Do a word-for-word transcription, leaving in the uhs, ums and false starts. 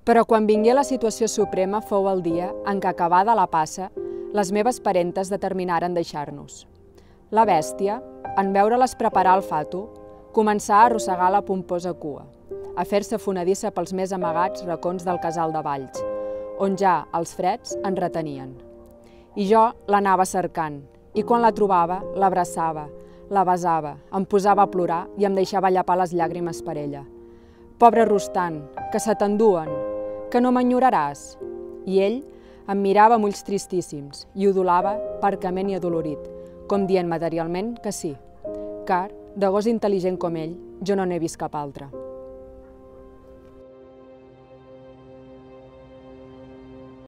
Però quan vingué la situació suprema fou el dia en què, acabada la passa, les meves parentes determinaren deixar-nos. La bèstia, en veure-les preparar el fato, començà a arrossegar la pomposa cua, a fer-se fonedissa pels més amagats racons del casal de Valls, on ja els freds en retenien. I jo l'anava cercant, i quan la trobava, l'abraçava, la besava, em posava a plorar i em deixava llapar les llàgrimes per ella. Pobre Rostant, que se t'enduen, que no m'enyoraràs? I ell em mirava amb ulls tristíssims i udolava parcament i adolorit, com dient materialment que sí, car, de gos intel·ligent com ell, jo no n'he vist cap altre.